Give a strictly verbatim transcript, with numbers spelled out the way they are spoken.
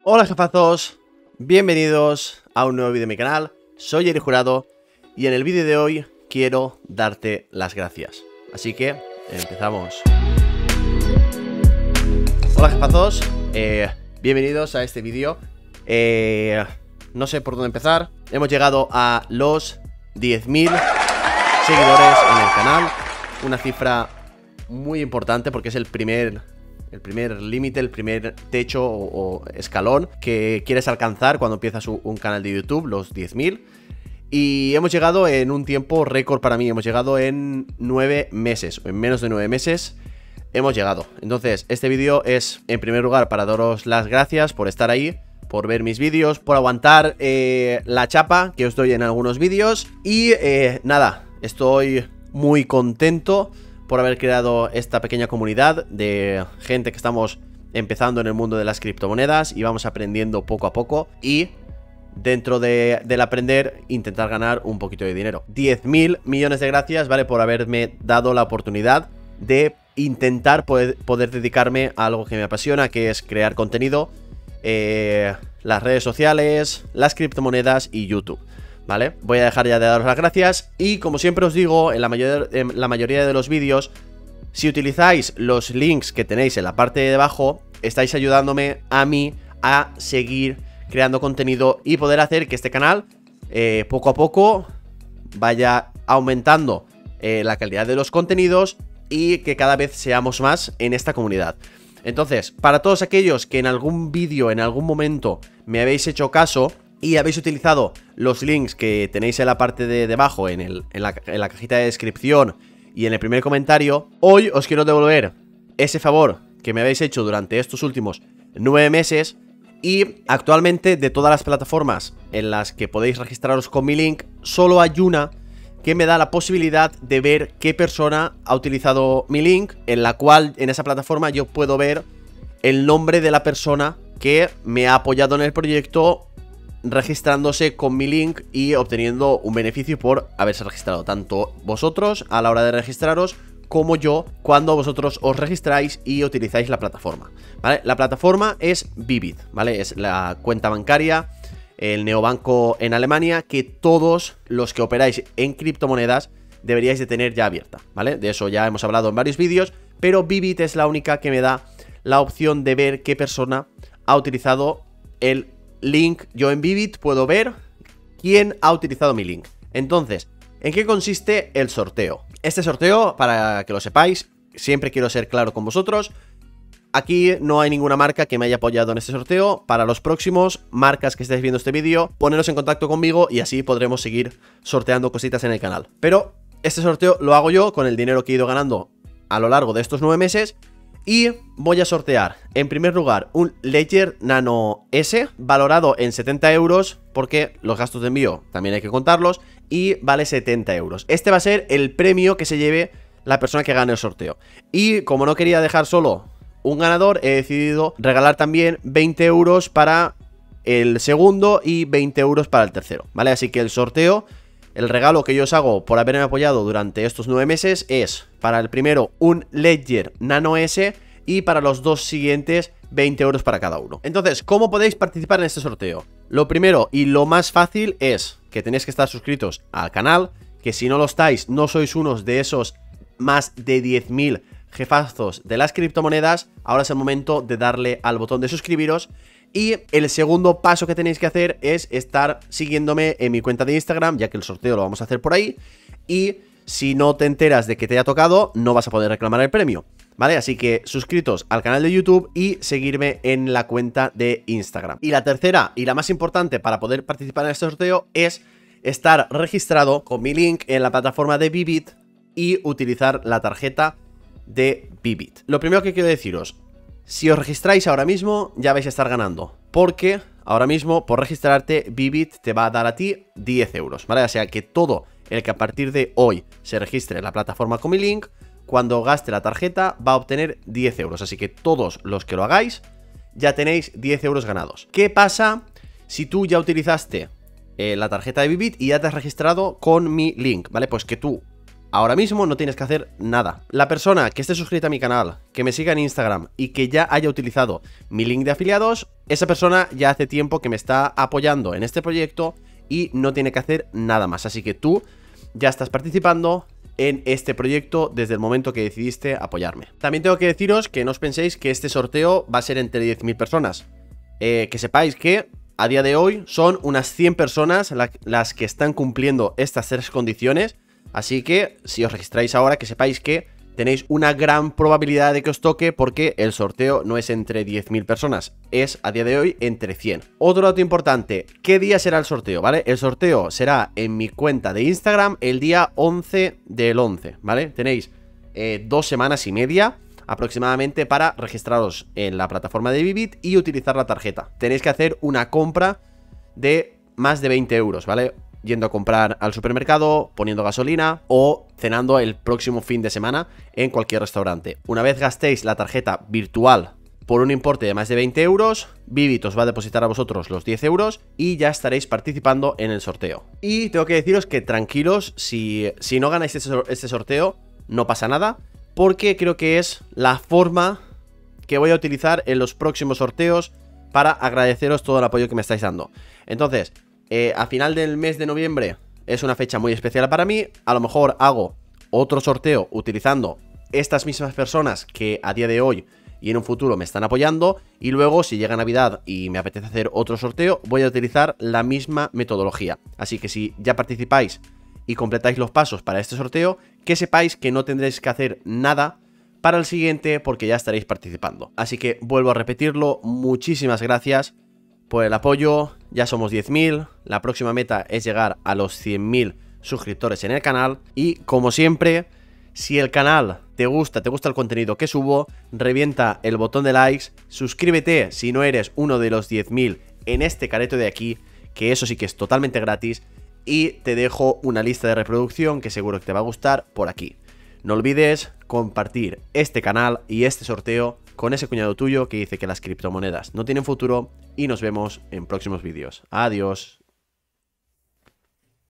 Hola jefazos, bienvenidos a un nuevo vídeo de mi canal. Soy Eri Jurado y en el vídeo de hoy quiero darte las gracias. Así que empezamos. Hola jefazos, eh, bienvenidos a este vídeo. eh, No sé por dónde empezar. Hemos llegado a los diez mil seguidores en el canal. Una cifra muy importante porque es el primer... El primer límite, el primer techo o, o escalón que quieres alcanzar cuando empiezas un, un canal de YouTube, los diez mil. Y hemos llegado en un tiempo récord para mí, hemos llegado en nueve meses, o en menos de nueve meses hemos llegado. Entonces, este vídeo es, en primer lugar, para daros las gracias por estar ahí, por ver mis vídeos, por aguantar eh, la chapa que os doy en algunos vídeos. Y eh, nada, estoy muy contento por haber creado esta pequeña comunidad de gente que estamos empezando en el mundo de las criptomonedas y vamos aprendiendo poco a poco y dentro de, del aprender intentar ganar un poquito de dinero. diez mil millones de gracias, ¿vale? Por haberme dado la oportunidad de intentar poder, poder dedicarme a algo que me apasiona, que es crear contenido, eh, las redes sociales, las criptomonedas y YouTube. ¿Vale? Voy a dejar ya de daros las gracias y como siempre os digo en la, mayor, en la mayoría de los vídeos, si utilizáis los links que tenéis en la parte de abajo, estáis ayudándome a mí a seguir creando contenido y poder hacer que este canal eh, poco a poco vaya aumentando eh, la calidad de los contenidos y que cada vez seamos más en esta comunidad. Entonces, para todos aquellos que en algún vídeo, en algún momento me habéis hecho caso y habéis utilizado los links que tenéis en la parte de debajo, en, el, en, la, en la cajita de descripción y en el primer comentario, hoy os quiero devolver ese favor que me habéis hecho durante estos últimos nueve meses. Y actualmente, de todas las plataformas en las que podéis registraros con mi link, solo hay una que me da la posibilidad de ver qué persona ha utilizado mi link, en la cual en esa plataforma yo puedo ver el nombre de la persona que me ha apoyado en el proyecto, registrándose con mi link y obteniendo un beneficio por haberse registrado, tanto vosotros a la hora de registraros como yo cuando vosotros os registráis y utilizáis la plataforma, ¿vale? La plataforma es Bybit, ¿vale? Es la cuenta bancaria, el neobanco en Alemania que todos los que operáis en criptomonedas deberíais de tener ya abierta, ¿vale? De eso ya hemos hablado en varios vídeos, pero Bybit es la única que me da la opción de ver qué persona ha utilizado el link. Yo en Bybit puedo ver quién ha utilizado mi link. Entonces, ¿en qué consiste el sorteo? Este sorteo, para que lo sepáis, siempre quiero ser claro con vosotros, aquí no hay ninguna marca que me haya apoyado en este sorteo. Para los próximos, marcas que estéis viendo este vídeo, poneros en contacto conmigo y así podremos seguir sorteando cositas en el canal. Pero este sorteo lo hago yo con el dinero que he ido ganando a lo largo de estos nueve meses. Y voy a sortear, en primer lugar, un Ledger Nano S, valorado en setenta euros, porque los gastos de envío también hay que contarlos, y vale setenta euros. Este va a ser el premio que se lleve la persona que gane el sorteo. Y como no quería dejar solo un ganador, he decidido regalar también veinte euros para el segundo y veinte euros para el tercero, ¿vale? Así que el sorteo, el regalo que yo os hago por haberme apoyado durante estos nueve meses es, para el primero, un Ledger Nano S y para los dos siguientes, veinte euros para cada uno. Entonces, ¿cómo podéis participar en este sorteo? Lo primero y lo más fácil es que tenéis que estar suscritos al canal, que si no lo estáis, no sois unos de esos más de diez mil jefazos de las criptomonedas. Ahora es el momento de darle al botón de suscribiros. Y el segundo paso que tenéis que hacer es estar siguiéndome en mi cuenta de Instagram, ya que el sorteo lo vamos a hacer por ahí. Y si no te enteras de que te haya tocado, no vas a poder reclamar el premio, ¿vale? Así que suscritos al canal de YouTube y seguirme en la cuenta de Instagram. Y la tercera y la más importante para poder participar en este sorteo es estar registrado con mi link en la plataforma de Bybit y utilizar la tarjeta de Bybit. Lo primero que quiero deciros: si os registráis ahora mismo, ya vais a estar ganando, porque ahora mismo por registrarte Bybit te va a dar a ti diez euros, ¿vale? O sea que todo el que a partir de hoy se registre en la plataforma con mi link, cuando gaste la tarjeta va a obtener diez euros. Así que todos los que lo hagáis ya tenéis diez euros ganados. ¿Qué pasa si tú ya utilizaste eh, la tarjeta de Bybit y ya te has registrado con mi link? ¿Vale? Pues que tú ahora mismo no tienes que hacer nada. La persona que esté suscrita a mi canal, que me siga en Instagram y que ya haya utilizado mi link de afiliados, esa persona ya hace tiempo que me está apoyando en este proyecto y no tiene que hacer nada más. Así que tú ya estás participando en este proyecto desde el momento que decidiste apoyarme. También tengo que deciros que no os penséis que este sorteo va a ser entre diez mil personas. Eh, que sepáis que a día de hoy son unas cien personas la, las que están cumpliendo estas tres condiciones. Así que si os registráis ahora, que sepáis que tenéis una gran probabilidad de que os toque, porque el sorteo no es entre diez mil personas, es a día de hoy entre cien. Otro dato importante, ¿qué día será el sorteo? ¿Vale? El sorteo será en mi cuenta de Instagram el día once del once, ¿vale? Tenéis eh, dos semanas y media aproximadamente para registraros en la plataforma de Bybit y utilizar la tarjeta. Tenéis que hacer una compra de más de veinte euros, ¿vale? Yendo a comprar al supermercado, poniendo gasolina o cenando el próximo fin de semana en cualquier restaurante. Una vez gastéis la tarjeta virtual por un importe de más de veinte euros, Bybit os va a depositar a vosotros los diez euros y ya estaréis participando en el sorteo. Y tengo que deciros que tranquilos, si, si no ganáis este sorteo, no pasa nada, porque creo que es la forma que voy a utilizar en los próximos sorteos para agradeceros todo el apoyo que me estáis dando. Entonces, Eh, a final del mes de noviembre es una fecha muy especial para mí. A lo mejor hago otro sorteo utilizando estas mismas personas que a día de hoy y en un futuro me están apoyando. Y luego, si llega Navidad y me apetece hacer otro sorteo, voy a utilizar la misma metodología. Así que si ya participáis y completáis los pasos para este sorteo, que sepáis que no tendréis que hacer nada para el siguiente, porque ya estaréis participando. Así que vuelvo a repetirlo, muchísimas gracias por el apoyo. Ya somos diez mil, la próxima meta es llegar a los cien mil suscriptores en el canal. Y como siempre, si el canal te gusta, te gusta el contenido que subo, revienta el botón de likes, suscríbete si no eres uno de los diez mil en este careto de aquí, que eso sí que es totalmente gratis, y te dejo una lista de reproducción que seguro que te va a gustar por aquí. No olvides compartir este canal y este sorteo con ese cuñado tuyo que dice que las criptomonedas no tienen futuro, y nos vemos en próximos vídeos. Adiós.